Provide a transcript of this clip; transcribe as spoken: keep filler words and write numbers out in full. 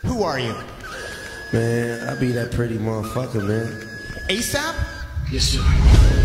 Who are you? Man, I be that pretty motherfucker, man. ASAP? Yes, sir.